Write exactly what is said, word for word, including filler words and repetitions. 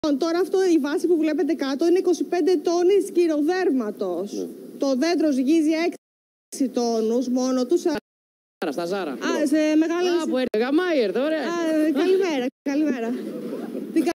Τώρα αυτό η βάση που βλέπετε κάτω είναι είκοσι πέντε τόνοι σκυροδέρματος. Ναι. Το δέντρο ζυγίζει έξι τόνους μόνο του. Στα Ζάρα. Α, σε μεγάλη... Α, που έρχεται. Γαμάει, έρθε, ωραία. Α, καλημέρα, καλημέρα. Την